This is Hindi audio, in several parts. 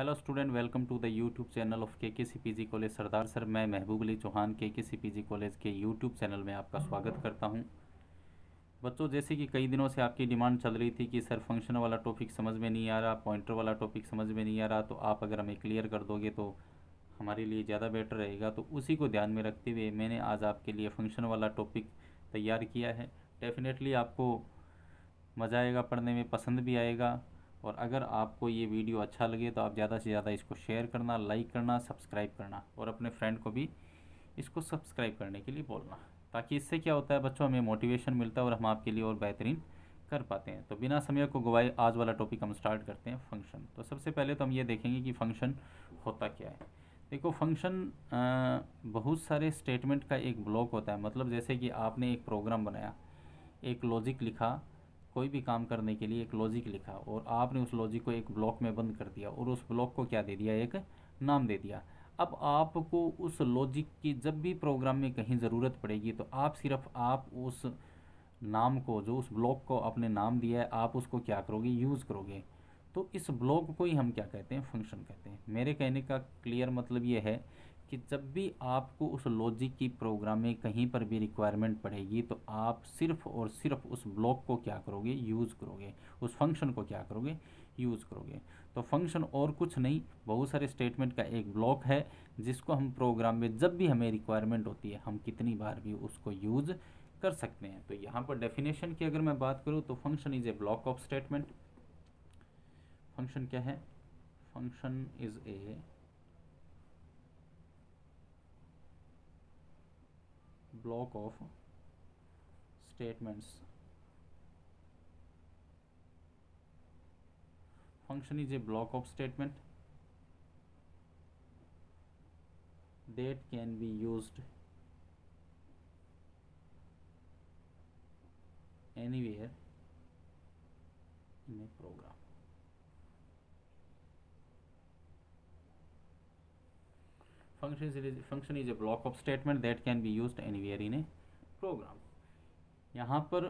Hello student, welcome to the YouTube channel of KKCPG college Sardar sir. मैं महबूब अली चौहान KKCPG कॉलेज के यूट्यूब चैनल में आपका स्वागत करता हूं। बच्चों, जैसे कि कई दिनों से आपकी डिमांड चल रही थी कि सर फंक्शन वाला टॉपिक समझ में नहीं आ रहा, पॉइंटर वाला टॉपिक समझ में नहीं आ रहा, तो आप अगर हमें क्लियर कर दोगे तो हमारे लिए ज़्यादा बेटर रहेगा। तो उसी को ध्यान में रखते हुए मैंने आज आपके लिए फंक्शन वाला टॉपिक तैयार किया है। डेफिनेटली आपको मज़ा आएगा, पढ़ने में पसंद भी आएगा। और अगर आपको ये वीडियो अच्छा लगे तो आप ज़्यादा से ज़्यादा इसको शेयर करना, लाइक करना, सब्सक्राइब करना और अपने फ्रेंड को भी इसको सब्सक्राइब करने के लिए बोलना, ताकि इससे क्या होता है बच्चों, हमें मोटिवेशन मिलता है और हम आपके लिए और बेहतरीन कर पाते हैं। तो बिना समय को गवाए आज वाला टॉपिक हम स्टार्ट करते हैं, फंक्शन। तो सबसे पहले तो हम ये देखेंगे कि फंक्शन होता क्या है। देखो, फंक्शन बहुत सारे स्टेटमेंट का एक ब्लॉक होता है। मतलब जैसे कि आपने एक प्रोग्राम बनाया, एक लॉजिक लिखा, कोई भी काम करने के लिए एक लॉजिक लिखा और आपने उस लॉजिक को एक ब्लॉक में बंद कर दिया और उस ब्लॉक को क्या दे दिया, एक नाम दे दिया। अब आपको उस लॉजिक की जब भी प्रोग्राम में कहीं ज़रूरत पड़ेगी तो आप उस नाम को, जो उस ब्लॉक को आपने नाम दिया है, आप उसको क्या करोगे, यूज़ करोगे। तो इस ब्लॉक को ही हम क्या कहते हैं, फंक्शन कहते हैं। मेरे कहने का क्लियर मतलब ये है कि जब भी आपको उस लॉजिक की प्रोग्राम में कहीं पर भी रिक्वायरमेंट पड़ेगी तो आप सिर्फ और सिर्फ उस ब्लॉक को क्या करोगे, यूज़ करोगे, उस फंक्शन को क्या करोगे, यूज़ करोगे। तो फंक्शन और कुछ नहीं, बहुत सारे स्टेटमेंट का एक ब्लॉक है जिसको हम प्रोग्राम में जब भी हमें रिक्वायरमेंट होती है हम कितनी बार भी उसको यूज़ कर सकते हैं। तो यहाँ पर डेफिनेशन की अगर मैं बात करूँ तो function is a block of statement. Function क्या है? Function is a block of statements. Function is a block of statement that can be used anywhere in a program. Function is a block of statement that can be used anywhere in a program. यहाँ पर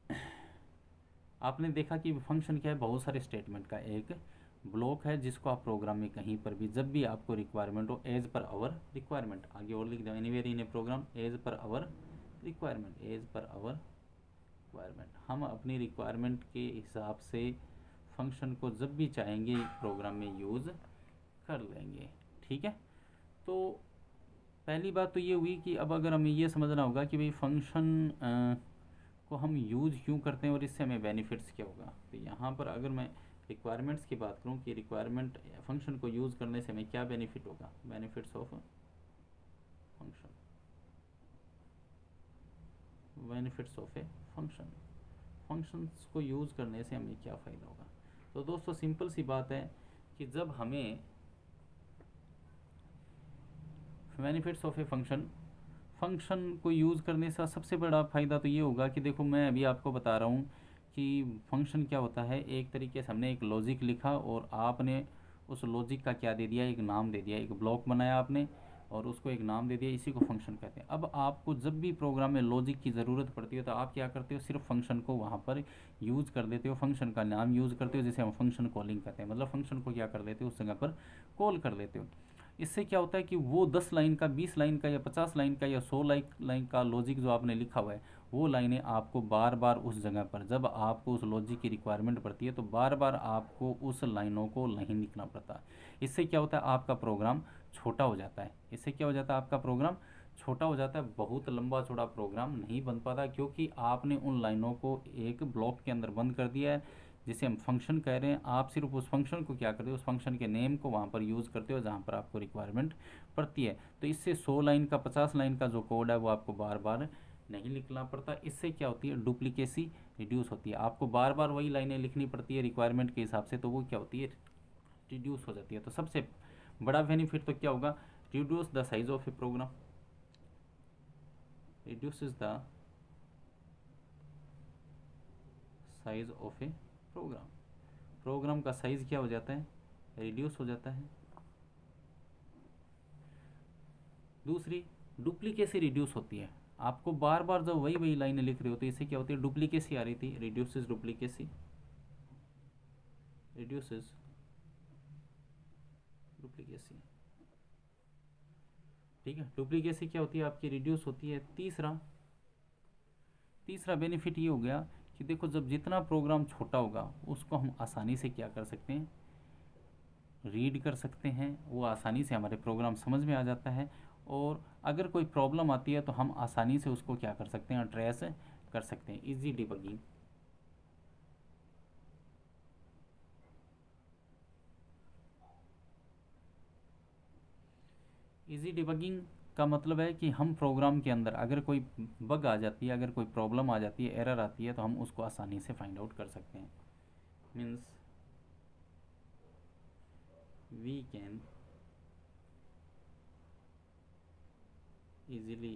आपने देखा कि फंक्शन क्या है, बहुत सारे स्टेटमेंट का एक ब्लॉक है जिसको आप प्रोग्राम में कहीं पर भी जब भी आपको रिक्वायरमेंट हो, एज पर आवर रिक्वायरमेंट, आगे और लिख दो, anywhere in a program as per our requirement, as per our requirement. हम अपनी रिक्वायरमेंट के हिसाब से फंक्शन को जब भी चाहेंगे प्रोग्राम में यूज़ कर लेंगे। ठीक है, तो पहली बात तो ये हुई कि अब अगर हमें ये समझना होगा कि भाई फंक्शन को हम यूज़ क्यों करते हैं और इससे हमें बेनिफिट्स क्या होगा। तो यहाँ पर अगर मैं रिक्वायरमेंट्स की बात करूँ कि रिक्वायरमेंट फंक्शन को यूज़ करने से हमें क्या बेनिफिट होगा, benefits of function, benefits of a function, functions को यूज़ करने से हमें क्या फ़ायदा होगा। तो दोस्तों सिंपल सी बात है कि जब हमें बेनिफिट्स ऑफ ए फंक्शन को यूज़ करने से सबसे बड़ा फ़ायदा तो ये होगा कि देखो, मैं अभी आपको बता रहा हूँ कि फंक्शन क्या होता है। एक तरीके से हमने एक लॉजिक लिखा और आपने उस लॉजिक का क्या दे दिया, एक नाम दे दिया, एक ब्लॉक बनाया आपने और उसको एक नाम दे दिया, इसी को फंक्शन कहते हैं। अब आपको जब भी प्रोग्राम में लॉजिक की ज़रूरत पड़ती है तो आप क्या करते हो, सिर्फ फंक्शन को वहाँ पर यूज़ कर देते हो, फंक्शन का नाम यूज़ करते हो, जिसे हम फंक्शन कॉलिंग कहते हैं। मतलब फंक्शन को क्या कर देते हो, उस जगह पर कॉल कर देते हो। इससे क्या होता है कि वो 10 लाइन का, 20 लाइन का या 50 लाइन का या 100 लाइन का लॉजिक जो आपने लिखा हुआ है, वो लाइनें आपको बार बार उस जगह पर जब आपको उस लॉजिक की रिक्वायरमेंट पड़ती है तो बार बार आपको उस लाइनों को नहीं लिखना पड़ता। इससे क्या होता है, आपका प्रोग्राम छोटा हो जाता है। इससे क्या हो जाता है, आपका प्रोग्राम छोटा हो जाता है, बहुत लंबा चौड़ा प्रोग्राम नहीं बन पाता, क्योंकि आपने उन लाइनों को एक ब्लॉक के अंदर बंद कर दिया है जिसे हम फंक्शन कह रहे हैं। आप सिर्फ उस फंक्शन को क्या करते हो, उस फंक्शन के नेम को वहाँ पर यूज़ करते हो जहाँ पर आपको रिक्वायरमेंट पड़ती है। तो इससे 100 लाइन का, 50 लाइन का जो कोड है वो आपको बार बार नहीं लिखना पड़ता। इससे क्या होती है, डुप्लीकेसी रिड्यूस होती है। आपको बार बार वही लाइनें लिखनी पड़ती है रिक्वायरमेंट के हिसाब से, तो वो क्या होती है, रिड्यूस हो जाती है। तो सबसे बड़ा बेनिफिट तो क्या होगा, reduce the size of a program, reduces the size of a program। Program का साइज क्या हो जाता है, रिड्यूस हो जाता है। दूसरी, डुप्लीकेसी रिड्यूस होती है। आपको बार बार जब वही लाइनें लिख रहे होते हैं, इससे क्या होती है, डुप्लीकेसी आ रही थी, रिड्यूसेस डुप्लीकेसी, रिड्यूसेस डुप्लीकेसी, ठीक है। डुप्लीकेसी क्या होती है आपकी, रिड्यूस होती है। तीसरा बेनिफिट ये हो गया कि देखो जब जितना प्रोग्राम छोटा होगा उसको हम आसानी से क्या कर सकते हैं, रीड कर सकते हैं, वो आसानी से हमारे प्रोग्राम समझ में आ जाता है। और अगर कोई प्रॉब्लम आती है तो हम आसानी से उसको क्या कर सकते हैं, ट्रेस कर सकते हैं। इजी डिबगिंग, इजी डिबगिंग का मतलब है कि हम प्रोग्राम के अंदर अगर कोई बग आ जाती है, अगर कोई प्रॉब्लम आ जाती है, एरर आती है, तो हम उसको आसानी से फाइंड आउट कर सकते हैं। Means we can easily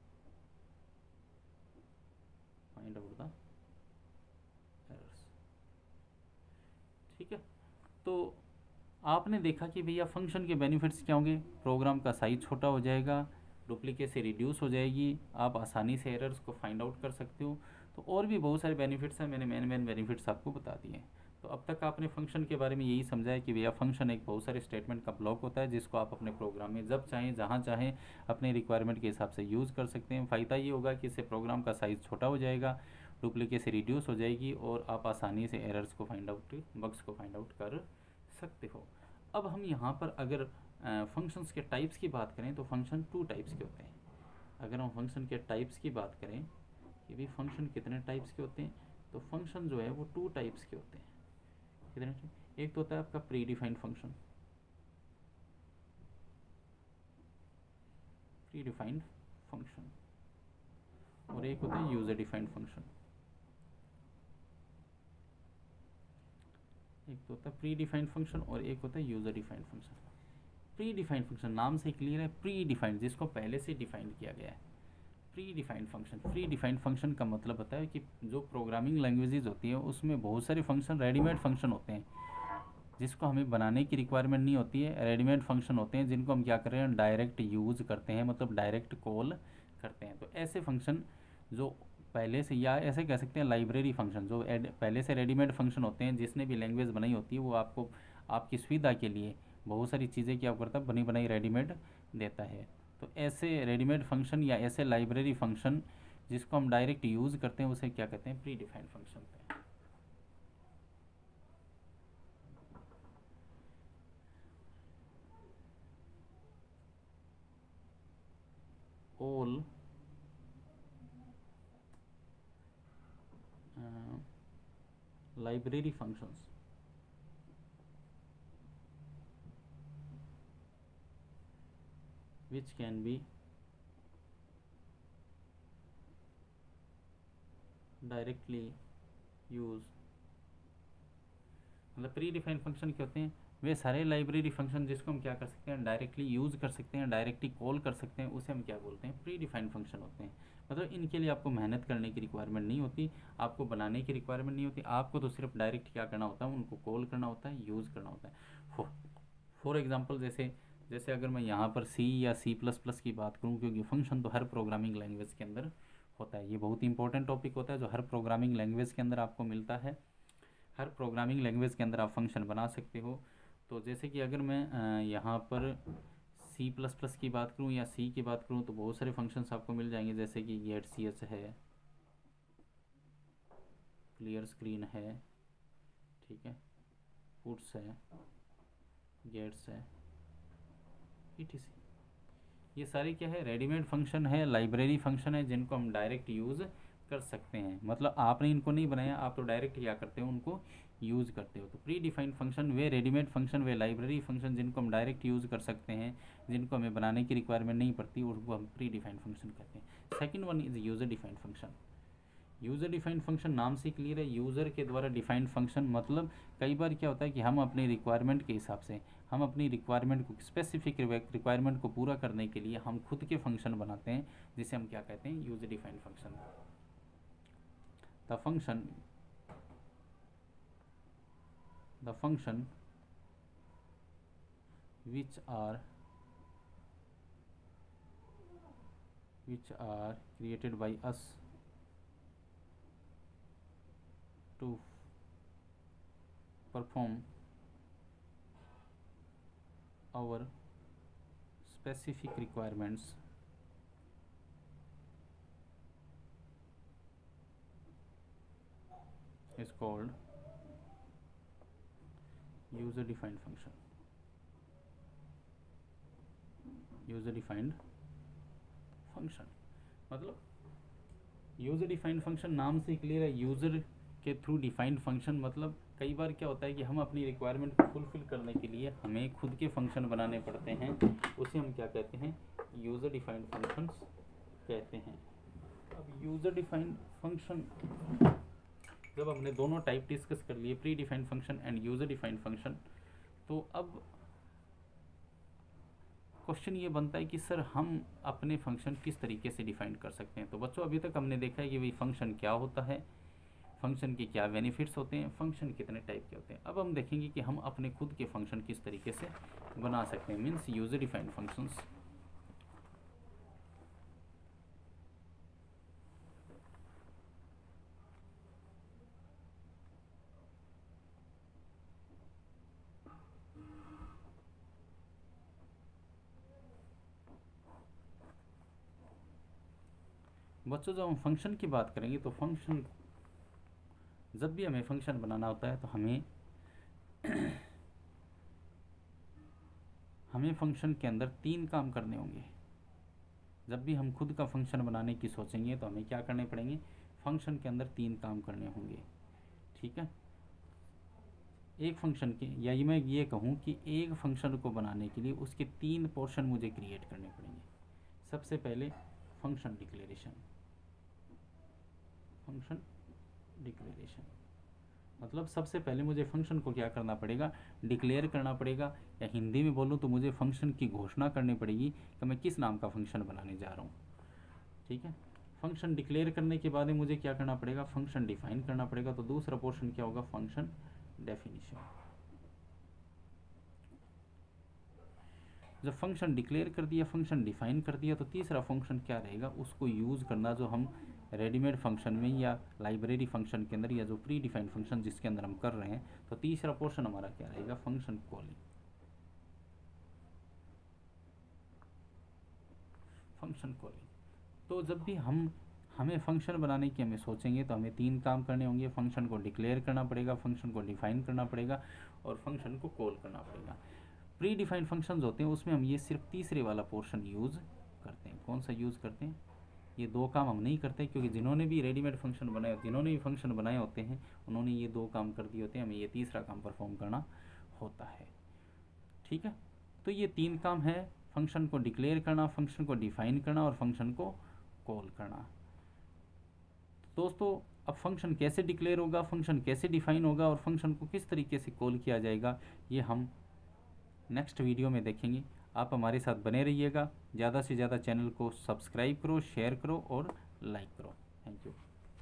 find out the errors, ठीक है। तो आपने देखा कि भैया फंक्शन के बेनिफिट्स क्या होंगे, प्रोग्राम का साइज छोटा हो जाएगा, डुप्लीकेसी रिड्यूस हो जाएगी, आप आसानी से एरर्स को फाइंड आउट कर सकते हो। तो और भी बहुत सारे बेनिफिट्स हैं, मैंने मेन बेनिफिट्स आपको बता दिए। तो अब तक आपने फंक्शन के बारे में यही समझा है कि भैया फंक्शन एक बहुत सारे स्टेटमेंट का ब्लॉक होता है जिसको आप अपने प्रोग्राम में जब चाहें जहाँ चाहें अपने रिक्वायरमेंट के हिसाब से यूज़ कर सकते हैं। फ़ायदा ये होगा कि इससे प्रोग्राम का साइज़ छोटा हो जाएगा, डुप्लीकेसी रिड्यूस हो जाएगी और आप आसानी से एरर्स को फाइंड आउट, बग्स को फाइंड आउट कर सकते हो। अब हम यहाँ पर अगर फंक्शंस के टाइप्स की बात करें तो फंक्शन 2 टाइप्स के होते हैं। अगर हम फंक्शन के टाइप्स की बात करें कि भी फंक्शन कितने टाइप्स के होते हैं, तो फंक्शन जो है वो 2 टाइप्स के होते हैं। कितने? एक तो होता है आपका predefined function, predefined function, और एक होता है यूजर डिफाइंड फंक्शन। एक तो होता है प्री डिफाइंड फंक्शन और एक होता है user defined function. Predefined function नाम से क्लियर है, प्री डिफाइंड जिसको पहले से डिफाइंड किया गया है। Predefined function, predefined function का मतलब होता है कि जो प्रोग्रामिंग लैंग्वेजेस होती है उसमें बहुत सारे फंक्शन रेडीमेड फंक्शन होते हैं जिसको हमें बनाने की रिक्वायरमेंट नहीं होती है। रेडीमेड फंक्शन होते हैं जिनको हम क्या कर रहे हैं, डायरेक्ट यूज़ करते हैं, मतलब डायरेक्ट कॉल करते हैं। तो ऐसे फंक्शन जो पहले से, या ऐसे कह सकते हैं लाइब्रेरी फंक्शन, जो पहले से रेडीमेड फंक्शन होते हैं जिसने भी लैंग्वेज बनाई होती है, वो आपको आपकी सुविधा के लिए बहुत सारी चीज़ें क्या करता है, बनी बनाई रेडीमेड देता है। तो ऐसे रेडीमेड फंक्शन या ऐसे लाइब्रेरी फंक्शन जिसको हम डायरेक्ट यूज़ करते हैं उसे क्या कहते हैं, प्री डिफाइंड फंक्शन होते हैं। all library functions which can be directly used, मतलब प्री डिफाइंड फंक्शन क्या होते हैं, वे सारे लाइब्रेरी फंक्शन जिसको हम क्या कर सकते हैं, डायरेक्टली यूज़ कर सकते हैं, डायरेक्टली कॉल कर सकते हैं, उसे हम क्या बोलते हैं, प्री डिफाइंड फंक्शन होते हैं। मतलब इनके लिए आपको मेहनत करने की रिक्वायरमेंट नहीं होती, आपको बनाने की रिक्वायरमेंट नहीं होती, आपको तो सिर्फ डायरेक्ट क्या करना होता है, उनको कॉल करना होता है, यूज़ करना होता है। फॉर एग्जाम्पल जैसे जैसे अगर मैं यहाँ पर सी या C++ की बात करूँ, क्योंकि फंक्शन तो हर प्रोग्रामिंग लैंग्वेज के अंदर होता है, ये बहुत ही इंपॉर्टेंट टॉपिक होता है जो हर प्रोग्रामिंग लैंग्वेज के अंदर आपको मिलता है। हर प्रोग्रामिंग लैंग्वेज के अंदर आप फंक्शन बना सकते हो। तो जैसे कि अगर मैं यहाँ पर C++ की बात करूँ या सी की बात करूँ तो बहुत सारे फंक्शंस आपको मिल जाएंगे, जैसे कि getch है, क्लियर स्क्रीन है, ठीक है, puts है, gets है, etc। ये सारे क्या है, रेडीमेड फंक्शन है, लाइब्रेरी फंक्शन है जिनको हम डायरेक्ट यूज़ कर सकते हैं। मतलब आपने इनको नहीं बनाया, आप तो डायरेक्ट क्या करते हो, उनको यूज़ करते हो। तो प्री डिफाइंड फंक्शन वे रेडीमेड फंक्शन, वे लाइब्रेरी फंक्शन जिनको हम डायरेक्ट यूज़ कर सकते हैं, जिनको हमें बनाने की रिक्वायरमेंट नहीं पड़ती, उसको हम प्री डिफाइंड फंक्शन कहते हैं। Second one is user defined function. User defined function नाम से क्लियर है, यूज़र के द्वारा डिफाइंड फंक्शन। मतलब कई बार क्या होता है कि हम अपनी रिक्वायरमेंट के हिसाब से, हम अपनी रिक्वायरमेंट को, स्पेसिफिक रिक्वायरमेंट को पूरा करने के लिए हम खुद के फंक्शन बनाते हैं, जिसे हम क्या कहते हैं, user defined function. The function which are created by us to perform our specific requirements is called user defined function. User defined function मतलब यूज़र डिफाइंड फंक्शन नाम से क्लियर है, यूज़र के थ्रू डिफाइंड फंक्शन। मतलब कई बार क्या होता है कि हम अपनी रिक्वायरमेंट को फुलफ़िल करने के लिए हमें खुद के फंक्शन बनाने पड़ते हैं, उसे हम क्या कहते हैं, यूज़र डिफाइंड फंक्शंस कहते हैं। अब यूज़र डिफाइंड फंक्शन जब हमने दोनों टाइप डिस्कस कर लिए, predefined function and user defined function, तो अब क्वेश्चन ये बनता है कि सर हम अपने फंक्शन किस तरीके से डिफाइन कर सकते हैं। तो बच्चों अभी तक हमने देखा है कि भाई फंक्शन क्या होता है, फंक्शन के क्या बेनिफिट्स होते हैं, फंक्शन कितने टाइप के होते हैं। अब हम देखेंगे कि हम अपने खुद के फंक्शन किस तरीके से बना सकते हैं, मीन्स यूजर डिफाइंड फंक्शंस। बच्चों जब हम फंक्शन की बात करेंगे तो फंक्शन, जब भी हमें फंक्शन बनाना होता है तो हमें फंक्शन के अंदर 3 काम करने होंगे। जब भी हम खुद का फंक्शन बनाने की सोचेंगे तो हमें क्या करने पड़ेंगे, फंक्शन के अंदर 3 काम करने होंगे। ठीक है, एक फंक्शन के, या मैं ये कहूँ कि एक फंक्शन को बनाने के लिए उसके 3 पोर्शन मुझे क्रिएट करने पड़ेंगे। सबसे पहले फंक्शन डिक्लेरेशन। फंक्शन डिक्लेरेशन मतलब सबसे पहले मुझे फंक्शन को क्या करना पड़ेगा, डिक्लेयर करना पड़ेगा, या हिंदी में बोलूँ तो मुझे फंक्शन की घोषणा करनी पड़ेगी कि मैं किस नाम का फंक्शन बनाने जा रहा हूँ। ठीक है, फंक्शन डिक्लेयर करने के बाद में मुझे क्या करना पड़ेगा, फंक्शन डिफाइन करना पड़ेगा। तो दूसरा पोर्शन क्या होगा, फंक्शन डेफिनेशन। जब फंक्शन डिक्लेयर कर दिया, फंक्शन डिफाइन कर दिया, तो तीसरा फंक्शन क्या रहेगा, उसको यूज़ करना, जो हम रेडीमेड फंक्शन में या लाइब्रेरी फंक्शन के अंदर या जो प्री डिफाइंड फंक्शन जिसके अंदर हम कर रहे हैं, तो तीसरा पोर्शन हमारा क्या रहेगा, फंक्शन कॉलिंग। Function calling. तो जब भी हमें फंक्शन बनाने की हमें सोचेंगे तो हमें 3 काम करने होंगे। फंक्शन को डिक्लेयर करना पड़ेगा, फंक्शन को डिफाइन करना पड़ेगा, और फंक्शन को कॉल करना पड़ेगा। प्री डिफाइंड फंक्शंस होते हैं उसमें हम ये सिर्फ तीसरे वाला पोर्शन यूज़ करते हैं। कौन सा यूज़ करते हैं, ये 2 काम हम नहीं करते, क्योंकि जिन्होंने भी रेडीमेड फंक्शन बनाए, जिन्होंने भी फंक्शन बनाए होते हैं, उन्होंने ये 2 काम कर दिए होते हैं, हमें ये तीसरा काम परफॉर्म करना होता है। ठीक है, तो ये 3 काम है, फंक्शन को डिक्लेयर करना, फंक्शन को डिफाइन करना और फंक्शन को कॉल करना। दोस्तों अब फंक्शन कैसे डिक्लेयर होगा, फंक्शन कैसे डिफाइन होगा और फंक्शन को किस तरीके से कॉल किया जाएगा, ये हम नेक्स्ट वीडियो में देखेंगे। आप हमारे साथ बने रहिएगा। ज़्यादा से ज़्यादा चैनल को सब्सक्राइब करो, शेयर करो और लाइक करो। Thank you.